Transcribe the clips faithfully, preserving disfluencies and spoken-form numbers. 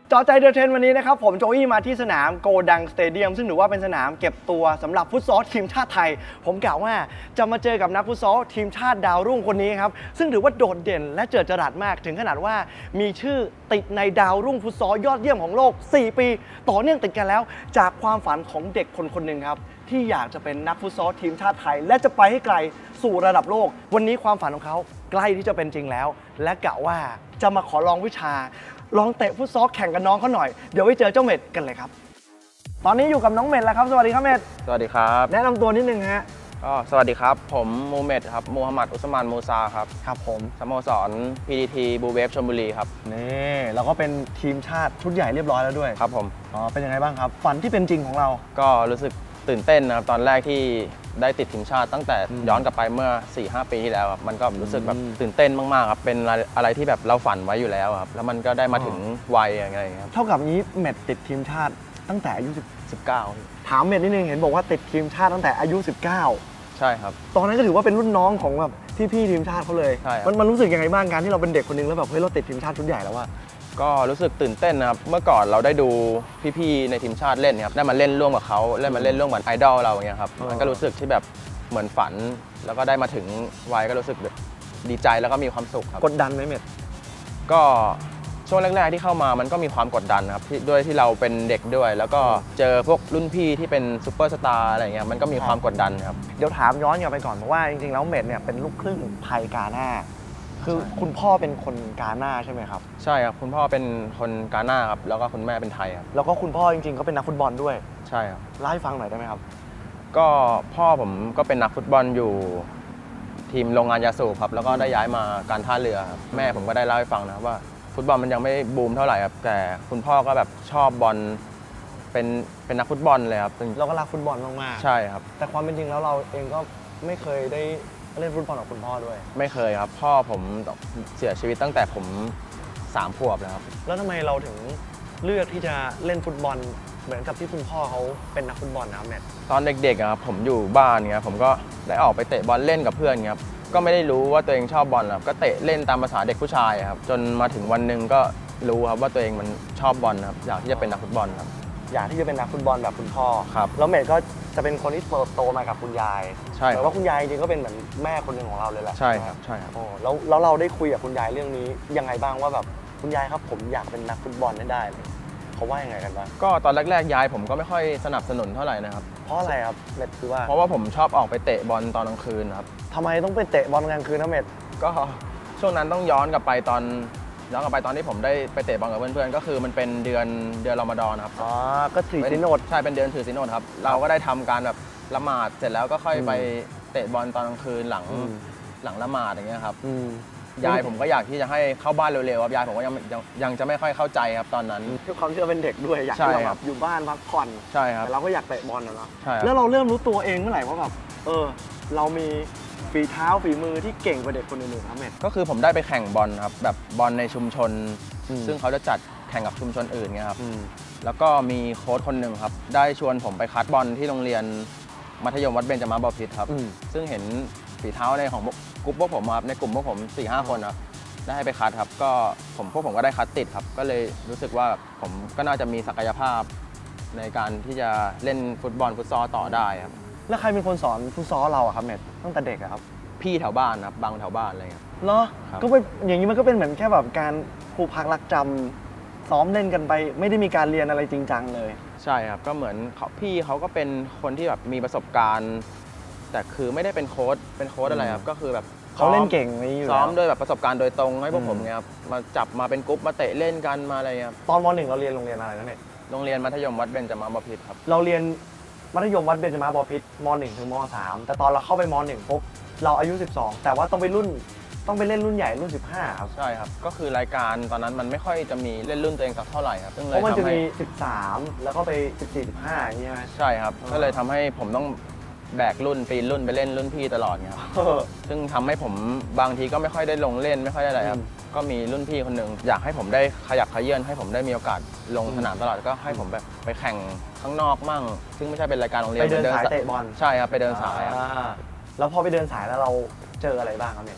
จอใจเดอะเทรนวันนี้นะครับผมโจอี้มาที่สนามโกดังสเตเดียมซึ่งถือว่าเป็นสนามเก็บตัวสำหรับฟุตซอลทีมชาติไทยผมกล่าวว่าจะมาเจอกับนักฟุตซอลทีมชาติดาวรุ่งคนนี้ครับซึ่งถือว่าโดดเด่นและเจิดจรัสมากถึงขนาดว่ามีชื่อติดในดาวรุ่งฟุตซอลยอดเยี่ยมของโลกสี่ปีต่อเนื่องติดกันแล้วจากความฝันของเด็กคนคนหนึ่งครับที่อยากจะเป็นนักฟุตซอลทีมชาติไทยและจะไปให้ไกลสู่ระดับโลกวันนี้ความฝันของเขาใกล้ที่จะเป็นจริงแล้วและกะว่าจะมาขอลองวิชาลองเตะฟุตซอลแข่งกับน้องเขาหน่อยเดี๋ยวไปเจอเจ้าเม็ดกันเลยครับตอนนี้อยู่กับน้องเม็ดแล้วครับสวัสดีครับเม็ดสวัสดีครับแนะนำตัวนิดนึงฮะก็สวัสดีครับผมมูเม็ดครับมูฮัมหมัดอุสมานมูซาครับครับผมสโมสร พี ที ที บูเวฟชลบุรีครับนี่เราก็เป็นทีมชาติชุดใหญ่เรียบร้อยแล้วด้วยครับผมอ๋อเป็นยังไงบ้างครับฝันที่เป็นจริงของเราก็รู้สึกตื่นเต้นนะครับตอนแรกที่ได้ติดทีมชาติตั้งแต่ย้อนกลับไปเมื่อ สี่ห้า ปีที่แล้วครับมันก็รู้สึกแบบตื่นเต้นมากๆครับเป็นอะไรที่แบบเราฝันไว้อยู่แล้วครับแล้วมันก็ได้มาถึงวัยอะไรอย่างเงี้ยครับเท่ากับนี้เม็ดติดทีมชาติตั้งแต่อายุสิบเก้าถามเม็ดนิดนึงเห็นบอกว่าติดทีมชาติตั้งแต่อายุสิบเก้าใช่ครับตอนนั้นก็ถือว่าเป็นรุ่นน้องของแบบพี่ๆทีมชาติเขาเลยมันมันรู้สึกยังไงบ้างการที่เราเป็นเด็กคนนึงแล้วแบบเฮ้ยเราติดทีมชาติชุดใหญ่แล้วว่าก็รู้สึกตื่นเต้นนะครับเมื่อก่อนเราได้ดูพี่ๆในทีมชาติเล่นครับได้มาเล่นร่วมกับเขาได้มาเล่นร่วมกับไอดอลเราอย่างเงี้ยครับมันก็รู้สึกที่แบบเหมือนฝันแล้วก็ได้มาถึงวัยก็รู้สึกแบบดีใจแล้วก็มีความสุขครับกดดันไหมเม็ดก็ช่วงแรกๆที่เข้ามามันก็มีความกดดันนะครับด้วยที่เราเป็นเด็กด้วยแล้วก็เจอพวกรุ่นพี่ที่เป็นซูเปอร์สตาร์อะไรเงี้ยมันก็มีความกดดันครับเดี๋ยวถามย้อนกลับไปก่อนเพราะว่าจริงๆแล้วเม็ดเนี่ยเป็นลูกครึ่งไทยกาหน้าคือคุณพ่อเป็นคนกาหน้าใช่ไหมครับใช่ครับคุณพ่อเป็นคนกาหน้าครับแล้วก็คุณแม่เป็นไทยครับแล้วก็คุณพ่อจริงๆก็เป็นนักฟุตบอลด้วยใช่ครับเล่าให้ฟังหน่อยได้ไหมครับก็พ่อผมก็เป็นนักฟุตบอลอยู่ทีมโรงงานยาสูบครับแล้วก็ได้ย้ายมาการท่าเรือครับแม่ผมก็ได้เล่าให้ฟังนะว่าฟุตบอลมันยังไม่บูมเท่าไหร่ครับแต่คุณพ่อก็แบบชอบบอลเป็นเป็นนักฟุตบอลเลยครับเราก็รักฟุตบอลมากๆใช่ครับแต่ความเป็นจริงแล้วเราเองก็ไม่เคยได้เล่นฟุตบอลกับคุณพ่อด้วยไม่เคยครับพ่อผมเสียชีวิตตั้งแต่ผมสามขวบแล้วครับแล้วทำไมเราถึงเลือกที่จะเล่นฟุตบอลเหมือนกับที่คุณพ่อเขาเป็นนักฟุตบอลนะครับแมทตอนเด็กๆครับผมอยู่บ้านเงี้ยผมก็ได้ออกไปเตะบอลเล่นกับเพื่อนเงี้ยก็ไม่ได้รู้ว่าตัวเองชอบบอลครับก็เตะเล่นตามภาษาเด็กผู้ชายครับจนมาถึงวันหนึ่งก็รู้ครับว่าตัวเองมันชอบบอลครับอยากที่จะเป็นนักฟุตบอลครับอยากที่จะเป็นนักฟุตบอลแบบคุณพ่อครับแล้วเมย์ก็จะเป็นคนที่โตมากับคุณยายใช่แต่ว่าคุณยายจริงๆก็เป็นเหมือนแม่คนหนึ่งของเราเลยแหละใช่ครับใช่ครับโอ้แล้วแล้วเราได้คุยกับคุณยายเรื่องนี้ยังไงบ้างว่าแบบคุณยายครับผมอยากเป็นนักฟุตบอลได้เลยเขาว่ายังไงกันบ้างก็ตอนแรกๆยายผมก็ไม่ค่อยสนับสนุนเท่าไหร่นะครับเพราะอะไรครับเมย์คือว่าเพราะว่าผมชอบออกไปเตะบอลตอนกลางคืนครับทำไมต้องไปเตะบอลกลางคืนนะเมย์ก็ช่วงนั้นต้องย้อนกลับไปตอนย้อนกลับไปตอนที่ผมได้ไปเตะบอลกับเพื่อนๆก็คือมันเป็นเดือนเดือนรอมฎอนครับอ๋อก็ถือศีลอดใช่เป็นเดือนถือศีลอดครับเราก็ได้ทำการแบบละหมาดเสร็จแล้วก็ค่อยไปเตะบอลตอนกลางคืนหลังหลังละหมาดอย่างเงี้ยครับยายผมก็อยากที่จะให้เข้าบ้านเร็วๆครับยายผมก็ยังยังจะไม่ค่อยเข้าใจครับตอนนั้นด้วยความที่เราเป็นเด็กด้วยอยากที่เราแบบอยู่บ้านพักผ่อนใช่ครับแต่เราก็อยากเตะบอลนะเนาะใช่แล้วเราเริ่มรู้ตัวเองเมื่อไหร่ว่าแบบเออเรามีฝีเท้าฝีมือที่เก่งกว่าเด็กคนอื่นๆครับเมทก็คือผมได้ไปแข่งบอลครับแบบบอลในชุมชนซึ่งเขาจะจัดแข่งกับชุมชนอื่นเงี้ยครับแล้วก็มีโค้ชคนหนึ่งครับได้ชวนผมไปคัดบอลที่โรงเรียนมัธยมวัดเบญจมาบพิตรครับซึ่งเห็นฝีเท้าในของกลุ่มพวกผมครับในกลุ่มพวกผม สี่ห้า คนครับได้ให้ไปคัดครับก็ผมพวกผมก็ได้คัดติดครับก็เลยรู้สึกว่าผมก็น่าจะมีศักยภาพในการที่จะเล่นฟุตบอลฟุตซอลต่อได้ครับแล้วใครเป็นคนสอนฟุตซอลเราอะครับเมทตั้งแต่เด็กครับพี่แถวบ้านครับบางแถวบ้านอะไรครับเหรอก็เป็นอย่างนี้มันก็เป็นเหมือนแค่แบบการครูพักรักจำซ้อมเล่นกันไปไม่ได้มีการเรียนอะไรจริงจังเลยใช่ครับก็เหมือนพี่เขาก็เป็นคนที่แบบมีประสบการณ์แต่คือไม่ได้เป็นโค้ชเป็นโค้ชอะไรครับก็คือแบบเขาเล่นเก่งนี่อยู่ซ้อมโดยแบบประสบการณ์โดยตรงให้พวกผมเนี่ยครับมาจับมาเป็นกรุ๊ปมาเตะเล่นกันมาอะไรครับตอนม.หนึ่งเราเรียนโรงเรียนอะไรนะเนี่ยโรงเรียนมัธยมวัดเบญจมาบพิตรครับเราเรียนมัธยมวัดเบญจมาบพิตรม.หนึ่งถึงม.สามแต่ตอนเราเข้าไปม.หนึ่งปุ๊บเราอายุสิบสองแต่ว่าต้องไปรุ่นต้องไปเล่นรุ่นใหญ่รุ่นสิบห้าครับใช่ครับก็คือรายการตอนนั้นมันไม่ค่อยจะมีเล่นรุ่นตัวเองสักเท่าไหร่ครับเพราะมันจะมีสิบสามแล้วก็ไปสิบสี่ สิบห้าอย่างเงี้ยใช่ครับก็เลยทำให้ผมต้องแบกรุ่นปีนรุ่นไปเล่นรุ่นพี่ตลอดเนี่ยซึ่งทำให้ผมบางทีก็ไม่ค่อยได้ลงเล่นไม่ค่อยได้อะไรครับก็มีรุ่นพี่คนหนึ่งอยากให้ผมได้ขยับขยื่นให้ผมได้มีโอกาสลงสนามตลอดก็ให้ผมแบบไปแข่งข้างนอกมั่งซึ่งไม่ใช่เป็นรายการโรงเรียนไปเดินสายเตะบอลใช่ครับไปเดินสายแล้วพอไปเดินสายแล้วเราเจออะไรบ้างครับเนี่ยก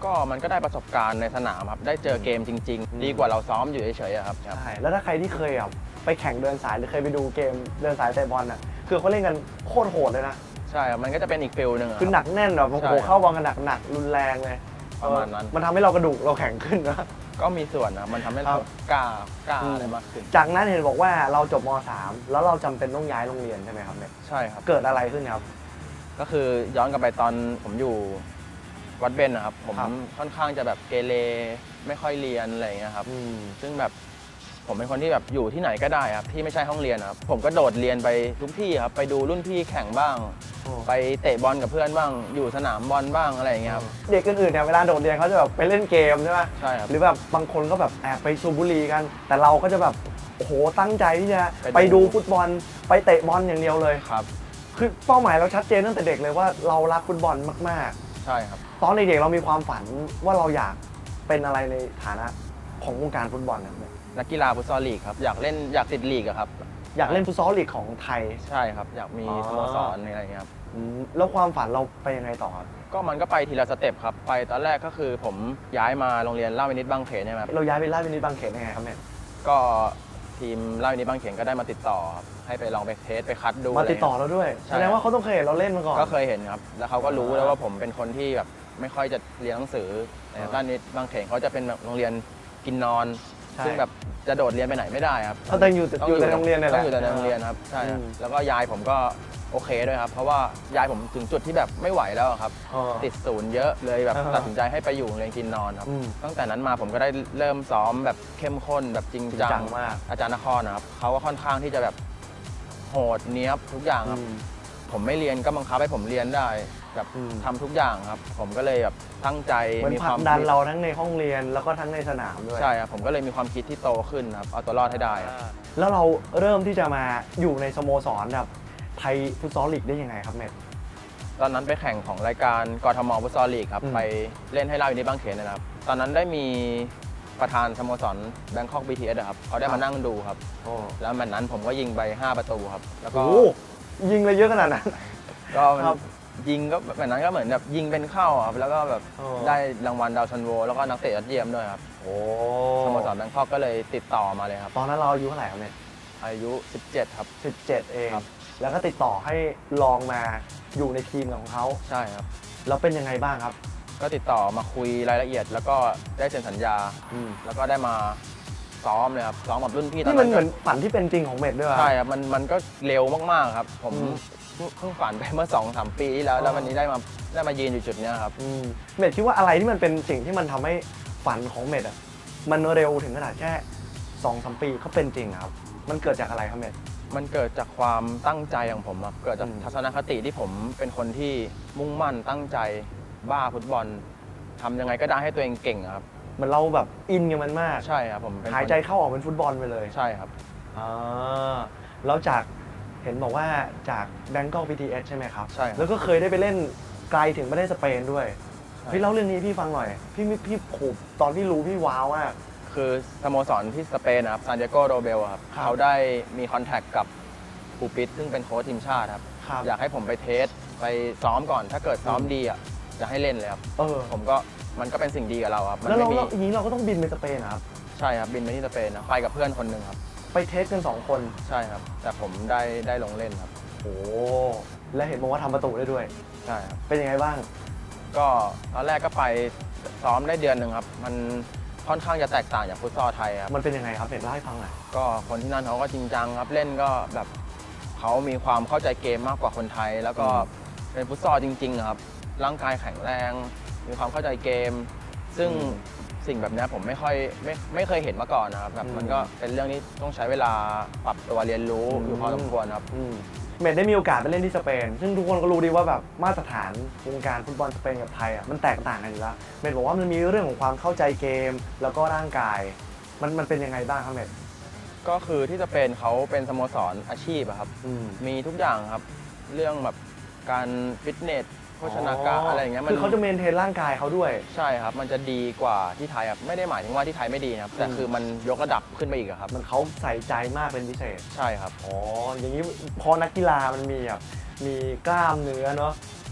ก็มันก็ได้ประสบการณ์ในสนามครับได้เจอเกมจริงๆดีกว่าเราซ้อมอยู่เฉยๆครับใช่แล้วถ้าใครที่เคยแบบไปแข่งเดินสายหรือเคยไปดูเกมเดินสายเตะบอลอ่ะคือเขาเล่นกันโคตรโหดเลยนะใช่ครับมันก็จะเป็นอีกฟิลหนึ่งคือหนักแน่นแบบโอ้โหเข้าบอลกันหนักหนักรุนแรงเลยประมาณนั้นมันทำให้เรากระดูกเราแข็งขึ้นนะก็มีส่วนนะมันทำให้เรากล้ากล้าอะไรมากขึ้นจากนั้นเห็นบอกว่าเราจบม .สาม แล้วเราจำเป็นต้องย้ายโรงเรียนใช่ไหมครับเนี่ยใช่ครับเกิดอะไรขึ้นครับก็คือย้อนกลับไปตอนผมอยู่วัดเบญนะครับผมค่อนข้างจะแบบเกเรไม่ค่อยเรียนอะไรอย่างเงี้ยครับซึ่งแบบผมเป็นคนที่แบบอยู่ที่ไหนก็ได้ครับที่ไม่ใช่ห้องเรียนครับผมก็โดดเรียนไปทุกที่ครับไปดูรุ่นพี่แข่งบ้างไปเตะบอลกับเพื่อนบ้างอยู่สนามบอลบ้างอะไรอย่างเงี้ยครับเด็กอื่นๆเนี่ยเวลาโดดเรียนเขาจะแบบไปเล่นเกมใช่ไหมใช่ครับหรือแบบบางคนก็แบบแอบไปสูบบุหรี่กันแต่เราก็จะแบบโอ้โหตั้งใจที่จะไปดูฟุตบอลไปเตะบอลอย่างเดียวเลยครับคือเป้าหมายเราชัดเจนตั้งแต่เด็กเลยว่าเรารักฟุตบอลมากๆใช่ครับตอนเด็กๆเรามีความฝันว่าเราอยากเป็นอะไรในฐานะของวงการฟุตบอลนะนักกีฬาฟุตซอลลีกครับอยากเล่นอยากติดลีกครับอยากเล่นฟุตซอลลีกของไทยใช่ครับอยากมีสโมสรอะไรอย่างเงี้ยครับแล้วความฝันเราไปยังไงต่อก็มันก็ไปทีละสเต็ปครับไปตอนแรกก็คือผมย้ายมาโรงเรียนราชวินิตบางเขนใช่ไหมเราย้ายไปราชวินิตบางเขนยังไงครับเนี่ยก็ทีมราชวินิตบางเขนก็ได้มาติดต่อให้ไปลองไปเทสไปคัดดูมาติดต่อเราด้วยแสดงว่าเขาต้องเคยเห็นเราเล่นมาก่อนก็เคยเห็นครับแล้วเขาก็รู้แล้วว่าผมเป็นคนที่แบบไม่ค่อยจะเรียนหนังสือในราชวินิตบางเขนเขาจะเป็นแบบโรงเรียนกินนอนซึ่งแบบจะโดดเรียนไปไหนไม่ได้ครับเขาต้องอยู่อยู่ในโรงเรียนนี่แหละต้องอยู่ในโรงเรียนครับใช่แล้วก็ยายผมก็โอเคด้วยครับเพราะว่ายายผมถึงจุดที่แบบไม่ไหวแล้วครับติดศูนย์เยอะเลยแบบตัดสินใจให้ไปอยู่โรงเรียนกินนอนครับตั้งแต่นั้นมาผมก็ได้เริ่มซ้อมแบบเข้มข้นแบบจริงจังมากอาจารย์นครนะครับเขาก็ค่อนข้างที่จะแบบโหดเนี้ยบทุกอย่างครับผมไม่เรียนก็บังคับให้ผมเรียนได้แบบทำทุกอย่างครับผมก็เลยแบบตั้งใจมีความดันเราทั้งในห้องเรียนแล้วก็ทั้งในสนามด้วยใช่ครับผมก็เลยมีความคิดที่โตขึ้นครับเอาตัวรอดให้ได้แล้วเราเริ่มที่จะมาอยู่ในสโมสรแบบไทยฟุตซอลลีกได้ยังไงครับเมทตอนนั้นไปแข่งของรายการกทมฟุตซอลลีกครับไปเล่นให้ราชวินิตบางเขนนะครับตอนนั้นได้มีประธานสโมสรแบงคอก บี ที เอส ครับเขาได้มานั่งดูครับแล้วแมตช์นั้นผมก็ยิงไปห้าประตูครับแล้วก็ยิงเลยเยอะขนาดนั้นก็ยิงก็แบบนั้นก็เหมือนแบบยิงเป็นเข้าครับแล้วก็แบบได้รางวัลดาวซันโวแล้วก็นักเตะยอดเยี่ยมด้วยครับโอ้สโมสรแบงคอกก็เลยติดต่อมาเลยครับตอนนั้นเราอายุเท่าไหร่ครับเนี่ยอายุสิบเจ็ดครับสิบเจ็ดเองแล้วก็ติดต่อให้ลองมาอยู่ในทีมของเขาใช่ครับแล้วเป็นยังไงบ้างครับก็ติดต่อมาคุยรายละเอียดแล้วก็ได้เซ็นสัญญาแล้วก็ได้มาซ้อมเลยครับซ้อมกับรุ่นพี่นี่มันเหมือนฝันที่เป็นจริงของเมทด้วยใช่ครับมันมันก็เร็วมากๆครับผมเพิ่งฝันไปเมื่อสองสามปีที่แล้วแล้ววันนี้ได้มาได้มายืนอยู่จุดนี้ครับเมทคิดว่าอะไรที่มันเป็นสิ่งที่มันทำให้ฝันของเมทอ่ะมันเร็วถึงขนาดแค่สองสามปีก็เป็นจริงครับมันเกิดจากอะไรครับเมทมันเกิดจากความตั้งใจของผมครับเกิดจากทัศนคติที่ผมเป็นคนที่มุ่งมั่นตั้งใจบ้าฟุตบอลทำยังไงก็ได้ให้ตัวเองเก่งครับเหมือนเราแบบอินกับมันมากใช่ครับผมหายใจเข้าออกเป็นฟุตบอลไปเลยใช่ครับอ่าแล้วจากเห็นบอกว่าจากแบงกอก บี ที เอส ใช่ไหมครับใช่แล้วก็เคยได้ไปเล่นไกลถึงประเทศสเปนด้วยพี่เล่าเรื่องนี้พี่ฟังหน่อยพี่พี่โหตอนที่รู้พี่ว้าวมากคือสโมสรที่สเปนนะครับซานดิเอโกโรเบลครับเขาได้มีคอนแทคกับปูปิสซึ่งเป็นโค้ชทีมชาติครับอยากให้ผมไปเทสไปซ้อมก่อนถ้าเกิดซ้อมดีอ่ะจะให้เล่นเลยครับเออผมก็มันก็เป็นสิ่งดีกับเราครับแล้วเราอย่างนี้เราก็ต้องบินไปสเปนครับใช่ครับบินไปที่สเปนนะไปกับเพื่อนคนหนึ่งครับไปเทสกันสองคนใช่ครับแต่ผมได้ได้ลงเล่นครับโอ้และเห็นบอกว่าทำประตูได้ด้วยใช่ครับเป็นยังไงบ้างก็ตอนแรกก็ไปซ้อมได้เดือนหนึ่งครับมันค่อนข้างจะแตกต่างจากฟุตซอลไทยครับมันเป็นยังไงครับเห็นเล่าให้ฟังหน่อยก็คนที่นั่นเขาก็จริงจังครับเล่นก็แบบเขามีความเข้าใจเกมมากกว่าคนไทยแล้วก็เป็นฟุตซอลจริงๆครับร่างกายแข็งแรงมีความเข้าใจเกมซึ่งสิ่งแบบนี้ผมไม่ค่อยไม่ไม่เคยเห็นมาก่อนนะครับแบบมันก็เป็นเรื่องที่ต้องใช้เวลาปรับตัวเรียนรู้อยู่พอสมควรครับเมทได้มีโอกาสไปเล่นที่สเปนซึ่งทุกคนก็รู้ดีว่าแบบมาตรฐานวงการฟุตบอลสเปนกับไทยอ่ะมันแตกต่างกันอยู่แล้วเมทบอกว่ามันมีเรื่องของความเข้าใจเกมแล้วก็ร่างกายมันมันเป็นยังไงบ้างครับเมทก็คือที่สเปนเขาเป็นสโมสรอาชีพครับมีทุกอย่างครับเรื่องแบบการฟิตเนสโภชนาการอะไรอย่างเงี้ยคือเขาจะเมนเทนร่างกายเขาด้วยใช่ครับมันจะดีกว่าที่ไทยครับไม่ได้หมายถึงว่าที่ไทยไม่ดีครับแต่คือมันยกระดับขึ้นไปอีกครับมันเขาใส่ใจมากเป็นพิเศษใช่ครับอ๋ออย่างนี้พอนักกีฬามันมีแบบมีกล้ามเนื้อเนาะ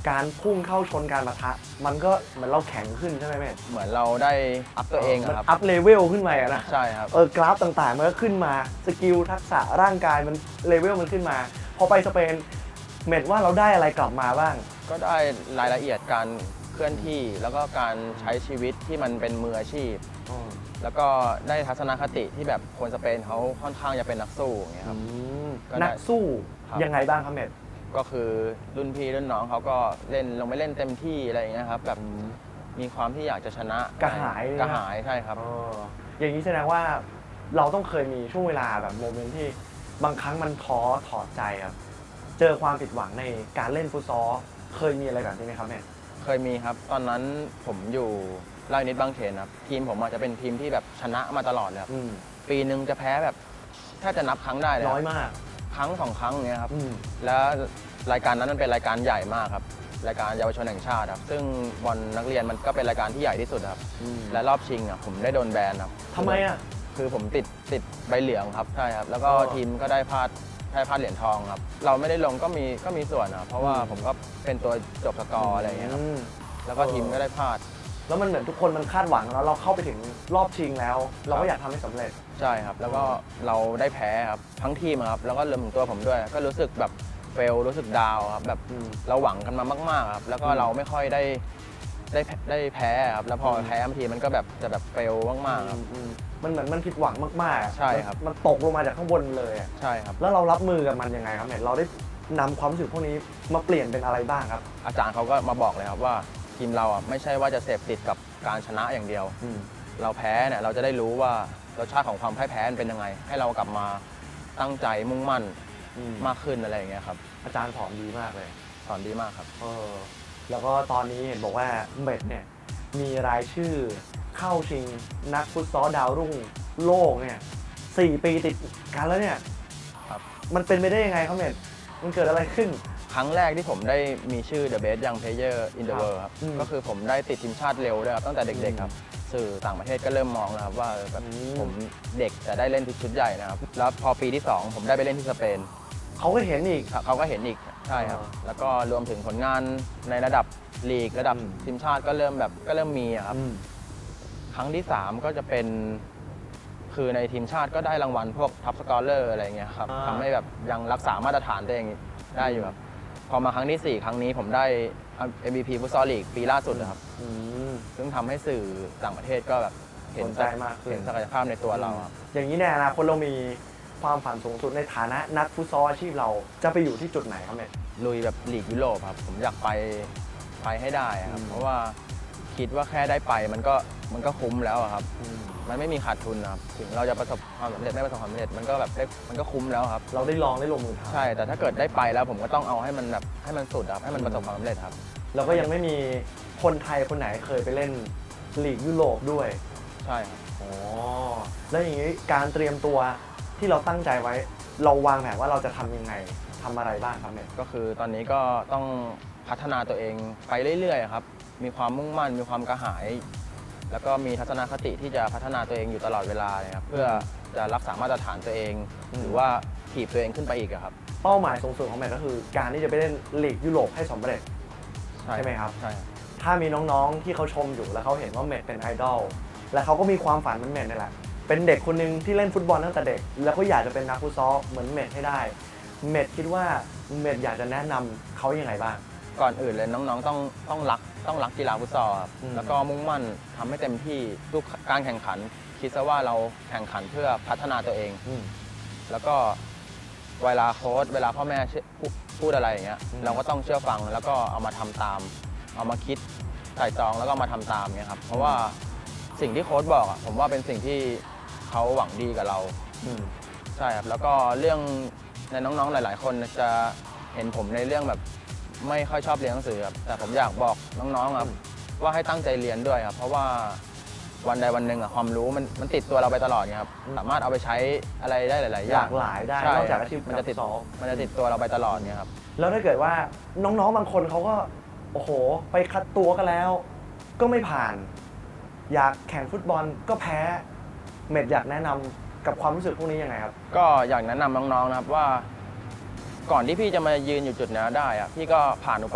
การพุ่งเข้าชนการปะทะมันก็เหมือนเราแข็งขึ้นใช่ไหมเมธเหมือนเราได้อัพตัวเองครับอัพเลเวลขึ้นมาอะนะใช่ครับเออกราฟต่างๆมันก็ขึ้นมาสกิลทักษะร่างกายมันเลเวลมันขึ้นมาพอไปสเปนเมธว่าเราได้อะไรกลับมาบ้างก็ได้รายละเอียดการเคลื่อนที่แล้วก็การใช้ชีวิตที่มันเป็นมืออาชีพแล้วก็ได้ทัศนคติที่แบบคนสเปนเขาค่อนข้างจะเป็นนักสู้อย่างเงี้ยครับนักสู้ยังไงบ้างครับเมธก็คือรุ่นพี่รุ่นน้องเขาก็เล่นลงไปเล่นเต็มที่อะไรอย่างเงี้ยครับแบบมีความที่อยากจะชนะกระหายกระหายใช่ครับอย่างนี้แสดงว่าเราต้องเคยมีช่วงเวลาแบบโมเมนต์ที่บางครั้งมันท้อถอดใจครับเจอความผิดหวังในการเล่นฟุตซอลเคยมีอะไรแบบนี้ไหมครับเมธเคยมีครับตอนนั้นผมอยู่ไร่นิดบางเขนครับทีมผมอาจจะเป็นทีมที่แบบชนะมาตลอดเลยครับปีหนึ่งจะแพ้แบบแทบจะนับครั้งได้เลยน้อยมากครั้งสองครั้งเนี้ยครับแล้วรายการนั้นมันเป็นรายการใหญ่มากครับรายการเยาวชนแห่งชาติครับซึ่งบอลนักเรียนมันก็เป็นรายการที่ใหญ่ที่สุดครับและรอบชิงอ่ะผมได้โดนแบนครับทำไมอ่ะคือผมติดติดใบเหลืองครับใช่ครับแล้วก็ทีมก็ได้พลาดได้พลาดเหรียญทองครับเราไม่ได้ลงก็มีก็มีส่วนครับเพราะว่าผมก็เป็นตัวจบสกอร์อะไรอย่างเงี้ยครับแล้วก็ทีมก็ได้พลาดแล้วมันเหมือนทุกคนมันคาดหวังแล้วเราเข้าไปถึงรอบชิงแล้วเราก็อยากทำให้สำเร็จใช่ครับแล้วก็เราได้แพ้ครับทั้งทีมครับแล้วก็รวมถึงตัวผมด้วยก็รู้สึกแบบเฟลรู้สึกดาวครับแบบเราหวังกันมามากๆครับแล้วก็เราไม่ค่อยได้ได้ได้แพ้ครับแล้วพอแพ้บางทีมันก็แบบจะแบบเฟลมากๆครับมันเหมือนมันผิดหวังมากๆใช่ครับมันตกลงมาจากข้างบนเลยใช่ครับแล้วเรารับมือกับมันยังไงครับเนี่ยเราได้นำความรู้สึกพวกนี้มาเปลี่ยนเป็นอะไรบ้างครับอาจารย์เขาก็มาบอกเลยครับว่าทีมเราอ่ะไม่ใช่ว่าจะเสพติดกับการชนะอย่างเดียวเราแพ้เนี่ยเราจะได้รู้ว่ารสชาติของความพ่ายแพ้เป็นยังไงให้เรากลับมาตั้งใจมุ่งมั่นมากขึ้นอะไรอย่างเงี้ยครับอาจารย์สอนดีมากเลยสอนดีมากครับเออแล้วก็ตอนนี้เห็นบอกว่าเมธเนี่ยมีรายชื่อเข้าชิงนักฟุตซอลดาวรุ่งโลกเนี่ยสี่ปีติดกันแล้วเนี่ยครับมันเป็นไปได้ยังไงครับเมธมันเกิดอะไรขึ้นครั้งแรกที่ผมได้มีชื่อ The Best Young Player in the World ครับก็คือผมได้ติดทีมชาติเร็วด้วยครับตั้งแต่เด็กๆครับสื่อต่างประเทศก็เริ่มมองแล้วครับว่าแบบผมเด็กจะได้เล่นชุดใหญ่นะครับแล้วพอปีที่สองผมได้ไปเล่นที่สเปนเขาก็เห็นอีกเขาก็เห็นอีกใช่ครับแล้วก็รวมถึงผลงานในระดับลีกระดับทีมชาติก็เริ่มแบบก็เริ่มมีครับครั้งที่สามก็จะเป็นคือในทีมชาติก็ได้รางวัลพวกท็อปสกอร์เลอร์อะไรเงี้ยครับทำให้แบบยังรักษามาตรฐานตัวเองได้อยู่ครับพอมาครั้งที่สี่ครั้งนี้ผมได้ เอ็ม วี พี ฟุตซอลลีกปีล่าสุดนะครับซึ่งทำให้สื่อต่างประเทศก็แบบเห็นใจมากเห็นศักยภาพในตัวเราอย่างนี้ในอนาคตเรามีความฝันสูงสุดในฐานะนักฟุตซอลอาชีพเราจะไปอยู่ที่จุดไหนครับเมธลุยแบบลีกยุโรปครับผมอยากไปไปให้ได้ครับเพราะว่าคิดว่าแค่ได้ไปมันก็มันก็คุ้มแล้วครับมันไม่มีขาดทุนครับถึงเราจะประสบความสำเร็จไม่ประสบความสำเร็จมันก็แบบได้มันก็คุ้มแล้วครับเราได้ลองได้ลงมือทำใช่แต่ถ้าเกิดได้ไปแล้วผมก็ต้องเอาให้มันแบบให้มันสุดครับให้มันประสบความสำเร็จครับเราก็ยังไม่มีคนไทยคนไหนเคยไปเล่นลีกยุโรปด้วยใช่ครับอ๋อแล้วอย่างนี้การเตรียมตัวที่เราตั้งใจไว้เราวางแผนว่าเราจะทำยังไงทำอะไรบ้างครับเนี่ยก็คือตอนนี้ก็ต้องพัฒนาตัวเองไปเรื่อยๆครับมีความมุ่งมั่นมีความกระหายแล้วก็มีทัศนคติที่จะพัฒนาตัวเองอยู่ตลอดเวลาเลยครับเพื่อจะรักษามาตรฐานตัวเองหรือว่าถีบตัวเองขึ้นไปอีกครับเป้าหมายสูงสุดของแมทก็คือการที่จะไปเล่นลีกยุโรปให้สำเร็จใช่ไหมครับใช่ถ้ามีน้องๆที่เขาชมอยู่แล้วเขาเห็นว่าเมทเป็นไอดอลและเขาก็มีความฝันเหมือนเมทนี่แหละเป็นเด็กคนนึงที่เล่นฟุตบอลตั้งแต่เด็กแล้วก็อยากจะเป็นนักฟุตซอลเหมือนเมทให้ได้เมทคิดว่าเมทอยากจะแนะนำเขายังไงบ้างก่อนอื่นเลยน้องๆต้องต้องรักต้องรักกีฬาฟุตซอลครับแล้วก็มุ่งมั่นทำให้เต็มที่ทุกการแข่งขันคิดซะว่าเราแข่งขันเพื่อพัฒนาตัวเองแล้วก็เวลาโค้ชเวลาพ่อแม่พูดอะไรอย่างเงี้ยเราก็ต้องเชื่อฟังแล้วก็เอามาทำตามเอามาคิดไตร่ตรองแล้วก็มาทำตามเงี้ยครับเพราะว่าสิ่งที่โค้ชบอกอ่ะผมว่าเป็นสิ่งที่เขาหวังดีกับเราใช่ครับแล้วก็เรื่องในน้องๆหลายๆคนจะเห็นผมในเรื่องแบบไม่ค่อยชอบเรียนหนังสือครับแต่ผมอยากบอกน้องๆครับว่าให้ตั้งใจเรียนด้วยครับเพราะว่าวันใดวันหนึ่งอะความรู้มันมันติดตัวเราไปตลอดครับสามารถเอาไปใช้อะไรได้หลายๆอย่างหลากหลายได้นอกจากอาชีพมันจะติดมันจะติดตัวเราไปตลอดเนี่ยครับแล้วถ้าเกิดว่าน้องๆบางคนเขาก็โอ้โหไปคัดตัวกันแล้วก็ไม่ผ่านอยากแข่งฟุตบอลก็แพ้เมทอยากแนะนำกับความรู้สึกพวกนี้ยังไงครับก็อยากแนะนำน้องๆนะครับว่าก่อนที่พี่จะมายืนอยู่จุดนี้ได้อะพี่ก็ผ่านอุปสรรค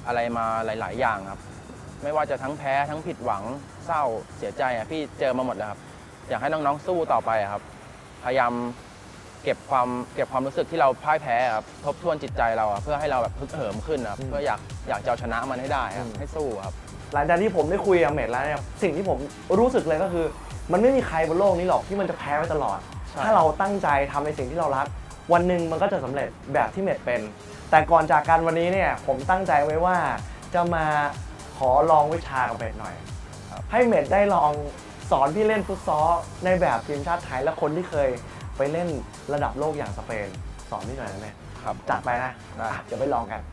อะไรมาหลายๆอย่างครับไม่ว่าจะทั้งแพ้ทั้งผิดหวังเศร้าเสียใจอ่ะพี่เจอมาหมดแล้วครับอยากให้น้องๆสู้ต่อไปครับพยายามเก็บความเก็บความรู้สึกที่เราพ่ายแพ้ครับทบทวนจิตใจเราเพื่อให้เราแบบฮึกเหิมขึ้นครับเพื่ออยากอยากจะเอาชนะมันให้ได้ครับให้สู้ครับหลังจากที่ผมได้คุยกับเมทแล้วเนี่ยสิ่งที่ผมรู้สึกเลยก็คือมันไม่มีใครบนโลกนี้หรอกที่มันจะแพ้ไปตลอดถ้าเราตั้งใจทำในสิ่งที่เรารักวันหนึ่งมันก็จะสำเร็จแบบที่เมทเป็นแต่ก่อนจากกันวันนี้เนี่ยผมตั้งใจไว้ว่าจะมาขอลองวิชากับเมทหน่อยให้เมทได้ลองสอนพี่เล่นฟุตซอลในแบบทีมชาติไทยและคนที่เคยไปเล่นระดับโลกอย่างสเปนสอนพี่หน่อยนะเมทครับจัดไปนะเดี๋ยวไปลองกัน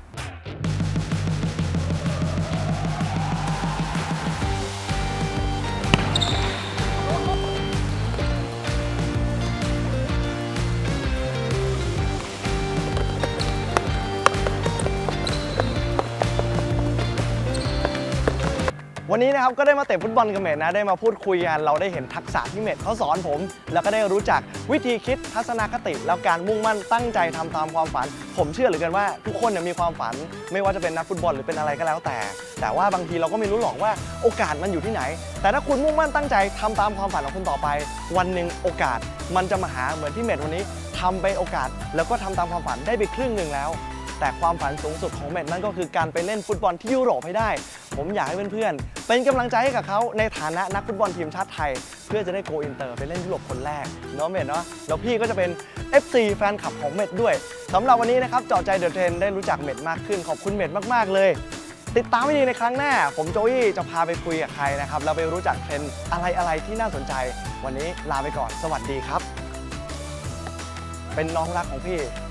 วันนี้นะครับก็ได้มาเตะฟุตบอลกับเมทนะได้มาพูดคุยกันเราได้เห็นทักษะที่เมทเขาสอนผมแล้วก็ได้รู้จักวิธีคิดทัศนคติแล้วการมุ่งมั่นตั้งใจทำตามความฝันผมเชื่อเหลือเกินว่าทุกคนเนี่ยมีความฝันไม่ว่าจะเป็นนักฟุตบอลหรือเป็นอะไรก็แล้วแต่แต่ว่าบางทีเราก็ไม่รู้หรอกว่าโอกาสมันอยู่ที่ไหนแต่ถ้าคุณมุ่งมั่นตั้งใจทำตามความฝันของคุณต่อไปวันหนึ่งโอกาสมันจะมาหาเหมือนที่เมทวันนี้ทำไปโอกาสแล้วก็ทำตามความฝันได้ไปครึ่งหนึ่งแล้วแต่ความฝันสูงสุดของเมทนั่นก็คือการไปเล่นฟุตบอลที่ยุโรปให้ได้ผมอยากให้เพื่อนๆเป็นกำลังใจให้กับเขาในฐานะนักฟุตบอลทีมชาติไทยเพื่อจะได้โกอินเตอร์ไปเล่นยุโรปคนแรกเนาะเมทเนาะแล้วพี่ก็จะเป็น เอฟ ซี แฟนคลับของเมทด้วยสำหรับวันนี้นะครับเจาะใจเดอะเทรนได้รู้จักเมทมากขึ้นขอบคุณเมทมากๆเลยติดตามให้ดีในครั้งหน้าผมโจอี้จะพาไปคุยกับใครนะครับเราไปรู้จักเทรนอะไรๆที่น่าสนใจวันนี้ลาไปก่อนสวัสดีครับเป็นน้องรักของพี่